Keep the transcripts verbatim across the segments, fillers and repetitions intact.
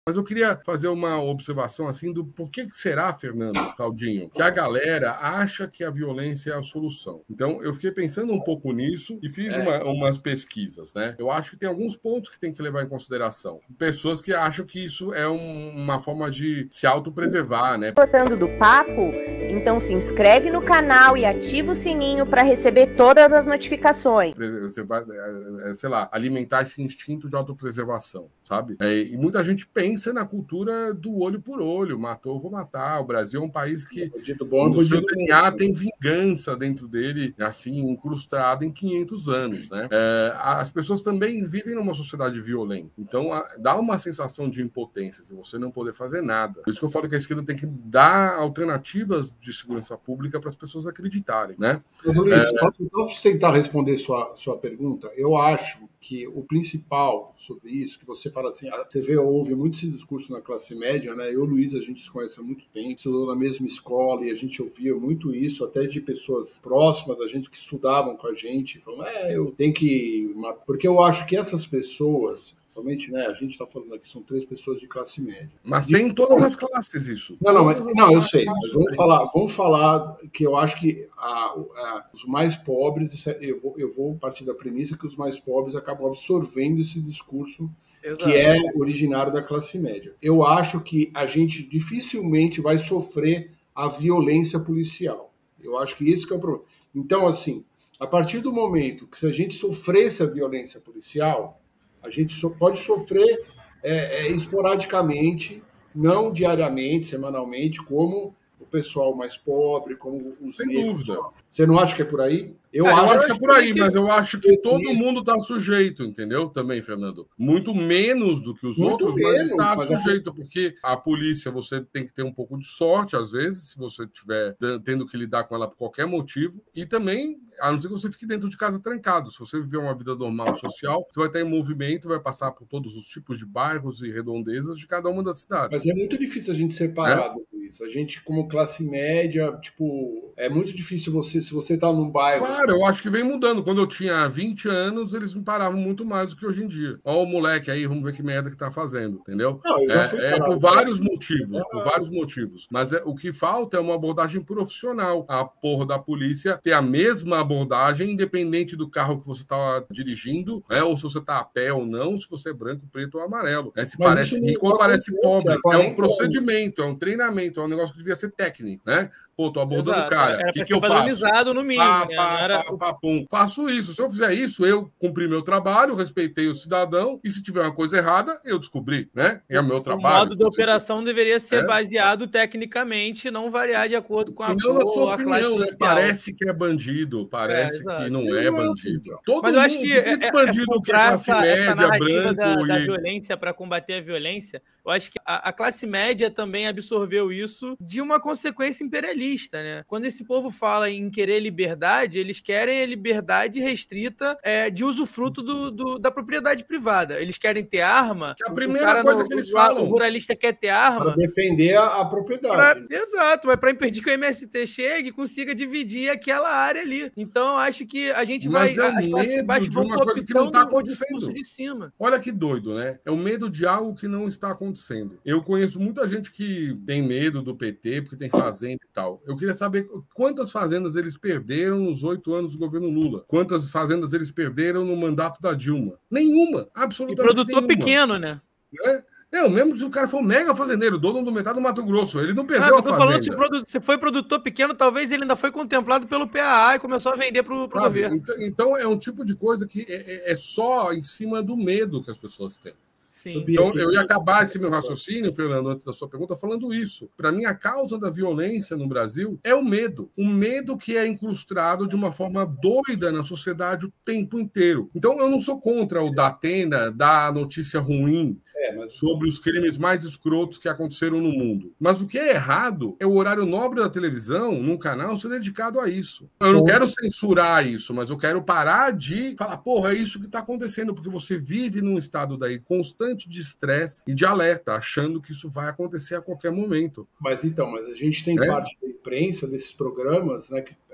Mas eu queria fazer uma observação assim do por que será, Fernando, Claudinho, que a galera acha que a violência é a solução. Então, eu fiquei pensando um pouco nisso e fiz É. uma, umas pesquisas, né? Eu acho que tem alguns pontos que tem que levar em consideração. Pessoas que acham que isso é um, uma forma de se autopreservar, né? Gostando do papo? Então se inscreve no canal e ativa o sininho para receber todas as notificações. Você vai, sei lá, alimentar esse instinto de autopreservação, sabe? É, e muita gente pensa na cultura do olho por olho, matou, vou matar. O Brasil é um país que bom, no seu D N A tem vingança dentro dele, assim, incrustada em quinhentos anos, né? É, as pessoas também vivem numa sociedade violenta, então a, dá uma sensação de impotência, de você não poder fazer nada. Por isso que eu falo que a esquerda tem que dar alternativas de segurança pública para as pessoas acreditarem, né? Mas, Luiz, é... posso, posso tentar responder sua, sua pergunta? Eu acho que o principal sobre isso, que você fala assim, você vê, ouve muito esse discurso na classe média, né? Eu, Luiz, a gente se conhece há muito tempo, estudou na mesma escola e a gente ouvia muito isso, até de pessoas próximas da gente que estudavam com a gente, falando, é, eu tenho que... Porque eu acho que essas pessoas... Somente, né? A gente está falando aqui, são três pessoas de classe média. Mas tem em todas as classes isso. Não, não, mas, não eu sei. Mas vamos falar, vamos falar que eu acho que a, a, os mais pobres, eu vou, eu vou partir da premissa que os mais pobres acabam absorvendo esse discurso. Exato. Que é originário da classe média. Eu acho que a gente dificilmente vai sofrer a violência policial. Eu acho que esse que é o problema. Então, assim, a partir do momento que se a gente sofresse a violência policial, a gente só pode sofrer é, é, esporadicamente, não diariamente, semanalmente, como o pessoal mais pobre, como os Sem negros. dúvida. Você não acha que é por aí? Eu, é, acho, eu acho que é por aí, que... mas eu acho que Esse todo isso. mundo está sujeito, entendeu? Também, Fernando. Muito menos do que os Muito outros, menos, mas está mas sujeito, é... porque a polícia você tem que ter um pouco de sorte, às vezes, se você estiver tendo que lidar com ela por qualquer motivo. E também, a não ser que você fique dentro de casa trancado. Se você viver uma vida normal, social, você vai estar em movimento, vai passar por todos os tipos de bairros e redondezas de cada uma das cidades. Mas é muito difícil a gente separar é? isso. A gente, como classe média, tipo, é muito difícil você, se você está num bairro... Claro. Cara, eu acho que vem mudando. Quando eu tinha vinte anos, eles me paravam muito mais do que hoje em dia. Ó o moleque aí, vamos ver que merda que tá fazendo, entendeu? Não, é, é por vários motivos, por vários motivos. Mas é, o que falta é uma abordagem profissional. A porra da polícia ter a mesma abordagem, independente do carro que você tá dirigindo, né? Ou se você tá a pé ou não, se você é branco, preto ou amarelo. É, se Mas parece rico ou parece pobre. É um procedimento, é um treinamento, é um negócio que devia ser técnico, né? Pô, tô abordando o cara. O que, que eu faço? No mínimo, pá, né? pá, Era... pá, pá, pum. Faço isso. Se eu fizer isso, eu cumpri meu trabalho, respeitei o cidadão, e se tiver uma coisa errada, eu descobri, né? É o meu trabalho. O modo da operação deveria ser é. baseado tecnicamente, não variar de acordo com a não, na sua opinião, né? Parece que é bandido, parece é, que não é bandido. Todo Mas eu acho que é, é, bandido é que é classe essa, média, essa branco da, e... da violência para combater a violência. Eu acho que a, a classe média também absorveu isso de uma consequência imperialista, né? Quando esse povo fala em querer liberdade, eles querem a liberdade restrita é, de usufruto do, do, da propriedade privada. Eles querem ter arma. Que é a primeira coisa no, que eles o, falam. O ruralista quer ter arma. Para defender a, a propriedade. Pra, exato, mas para impedir que o M S T chegue e consiga dividir aquela área ali. Então, acho que a gente mas vai... é o medo de uma coisa que não está acontecendo. De cima. Olha que doido, né? É o medo de algo que não está acontecendo. Eu conheço muita gente que tem medo do P T porque tem fazenda e tal. Eu queria saber quantas fazendas eles perderam nos oito anos do governo Lula. Quantas fazendas eles perderam no mandato da Dilma? Nenhuma, absolutamente nenhuma. E produtor nenhuma. pequeno, né? É? Não, mesmo se o cara for um mega fazendeiro, dono do metade do Mato Grosso, ele não perdeu ah, a fazenda. Falando, se, produ... se foi produtor pequeno, talvez ele ainda foi contemplado pelo P A A e começou a vender para o governo. Então, então é um tipo de coisa que é, é só em cima do medo que as pessoas têm. Sim. Então, eu ia acabar esse meu raciocínio, Fernando, antes da sua pergunta, falando isso. Para mim, a causa da violência no Brasil é o medo. O medo que é incrustado de uma forma doida na sociedade o tempo inteiro. Então, eu não sou contra o Datena dar notícia ruim É, mas... sobre os crimes mais escrotos que aconteceram no mundo. Mas o que é errado é o horário nobre da televisão, num canal, ser dedicado a isso. Eu não quero censurar isso, mas eu quero parar de falar, porra, é isso que está acontecendo, porque você vive num estado daí constante de estresse e de alerta, achando que isso vai acontecer a qualquer momento. Mas então, mas a gente tem é? parte da imprensa desses programas, né, que é,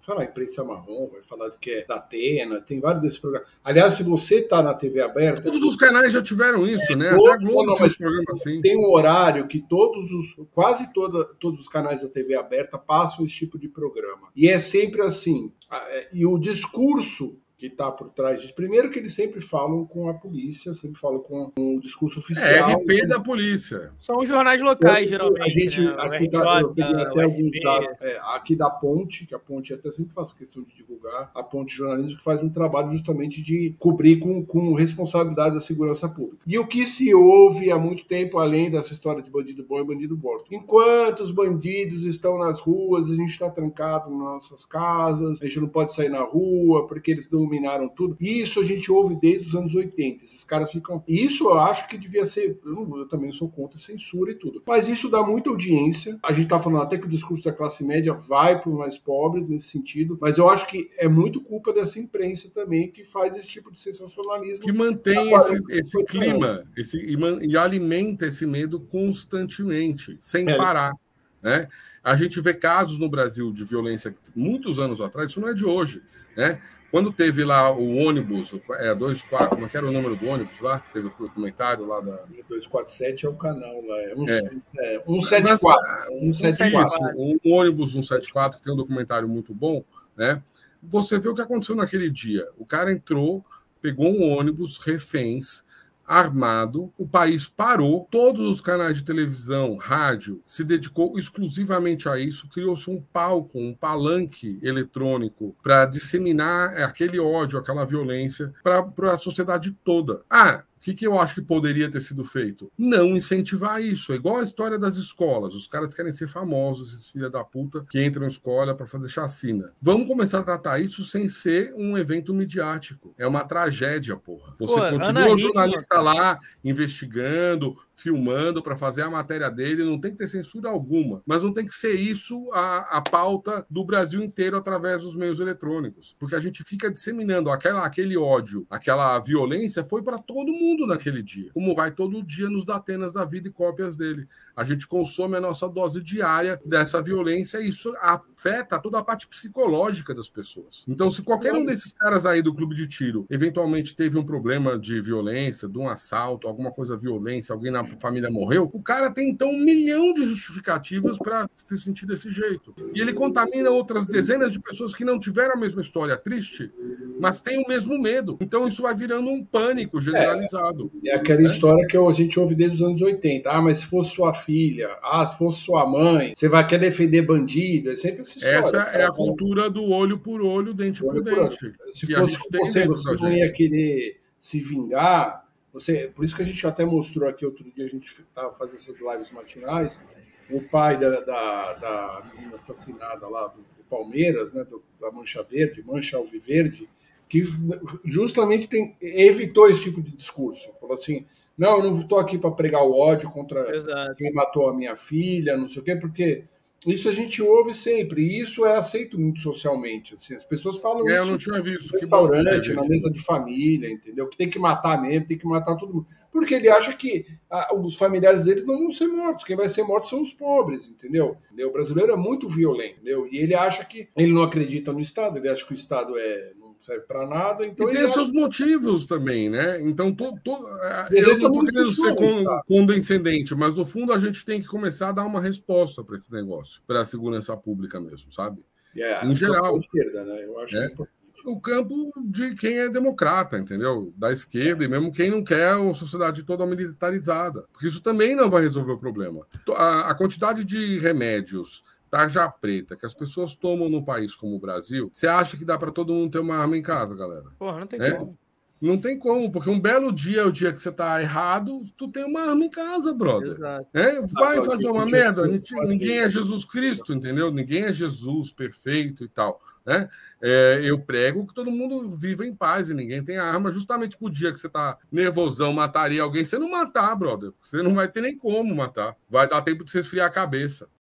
falar imprensa marrom, vai falar do que é da Atena, tem vários desses programas. Aliás, se você está na T V aberta... Todos os canais já tiveram isso, é, né? Até a Globo não, tinha esse programa assim. Tem um horário que todos os, quase toda, todos os canais da T V aberta passam esse tipo de programa. E é sempre assim. E o discurso que está por trás disso. Primeiro que eles sempre falam com a polícia, sempre falam com o discurso oficial. É R P da polícia. São os jornais locais, eu, geralmente. A gente, né? aqui dá, eu peguei até alguns dados, é, aqui da Ponte, que a Ponte até sempre faz questão de divulgar, a Ponte Jornalismo, que faz um trabalho justamente de cobrir com, com responsabilidade da segurança pública. E o que se ouve há muito tempo, além dessa história de bandido bom e bandido morto? Enquanto os bandidos estão nas ruas, a gente está trancado nas nossas casas, a gente não pode sair na rua, porque eles dominaram tudo. Isso a gente ouve desde os anos oitenta. Esses caras ficam... Isso eu acho que devia ser... Eu, não, eu também sou contra censura e tudo. Mas isso dá muita audiência. A gente tá falando até que o discurso da classe média vai para os mais pobres nesse sentido. Mas eu acho que é muito culpa dessa imprensa também que faz esse tipo de sensacionalismo. Que mantém esse, esse clima esse, e, man, e alimenta esse medo constantemente, sem é. parar. Né? A gente vê casos no Brasil de violência muitos anos atrás, isso não é de hoje, né? Quando teve lá o ônibus, é dois quatro, como é que era o número do ônibus lá? Teve o documentário lá da... dois quatro sete é o canal lá, é, um, é. é cento e setenta e quatro. um setenta e quatro. Isso, o ônibus cento e setenta e quatro, que tem um documentário muito bom, né? Você vê o que aconteceu naquele dia. O cara entrou, pegou um ônibus, reféns, armado, o país parou, todos os canais de televisão, rádio, se dedicou exclusivamente a isso, criou-se um palco, um palanque eletrônico para disseminar aquele ódio, aquela violência para a sociedade toda. Ah, o que, que eu acho que poderia ter sido feito? Não incentivar isso. É igual a história das escolas. Os caras querem ser famosos, esses filha da puta que entram na escola para fazer chacina. Vamos começar a tratar isso sem ser um evento midiático. É uma tragédia, porra. Você Pô, continua o jornalista lá investigando, filmando para fazer a matéria dele, não tem que ter censura alguma. Mas não tem que ser isso a, a pauta do Brasil inteiro através dos meios eletrônicos. Porque a gente fica disseminando aquela, aquele ódio, aquela violência, foi para todo mundo naquele dia, como vai todo dia nos datenas da vida e cópias dele. A gente consome a nossa dose diária dessa violência e isso afeta toda a parte psicológica das pessoas. Então, se qualquer um desses caras aí do clube de tiro eventualmente teve um problema de violência, de um assalto, alguma coisa violência, alguém na família morreu, o cara tem então um milhão de justificativas para se sentir desse jeito. E ele contamina outras dezenas de pessoas que não tiveram a mesma história triste, mas têm o mesmo medo. Então, isso vai virando um pânico generalizado. É, é aquela né? história que a gente ouve desde os anos oitenta. Ah, mas se fosse sua filha, ah, se fosse sua mãe, você vai querer defender bandido. É sempre essa história. Essa é a cultura do olho por olho, dente olho por dente. Por se fosse você, você não ia querer se vingar. Você, por isso que a gente até mostrou aqui outro dia, a gente estava fazendo essas lives matinais, o pai da, da, da menina assassinada lá do, do Palmeiras, né, do, da Mancha Verde, Mancha Alviverde, que justamente tem, evitou esse tipo de discurso. Falou assim, não, eu não estou aqui para pregar o ódio contra Exato. Quem matou a minha filha, não sei o quê, porque isso a gente ouve sempre, e isso é aceito muito socialmente. Assim, as pessoas falam é, isso eu não tinha visto. no restaurante, na mesa de família, entendeu? Que tem que matar mesmo, tem que matar todo mundo. Porque ele acha que ah, os familiares deles não vão ser mortos, quem vai ser morto são os pobres, entendeu? entendeu? O brasileiro é muito violento, entendeu? E ele acha que, ele não acredita no Estado, ele acha que o Estado é... serve para nada. Então e tem ele... seus motivos também, né? Então, to, to, eu não estou querendo ser con, tá? condescendente, mas no fundo a gente tem que começar a dar uma resposta para esse negócio, para a segurança pública mesmo, sabe? Yeah, em geral. Da esquerda, né? Eu acho é. que é o campo de quem é democrata, entendeu? Da esquerda, e mesmo quem não quer uma sociedade toda militarizada. Porque isso também não vai resolver o problema. A, a quantidade de remédios tarja preta que as pessoas tomam num país como o Brasil, você acha que dá para todo mundo ter uma arma em casa, galera? Porra, não tem é? como. Não tem como, porque um belo dia é o dia que você tá errado, tu tem uma arma em casa, brother. Exato. É? Vai ah, fazer uma merda, ninguém é Jesus Cristo, entendeu? Ninguém é Jesus perfeito e tal. Né? É, eu prego que todo mundo viva em paz e ninguém tem arma, justamente pro dia que você tá nervosão, mataria alguém, você não matar, brother. Você não vai ter nem como matar. Vai dar tempo de você esfriar a cabeça.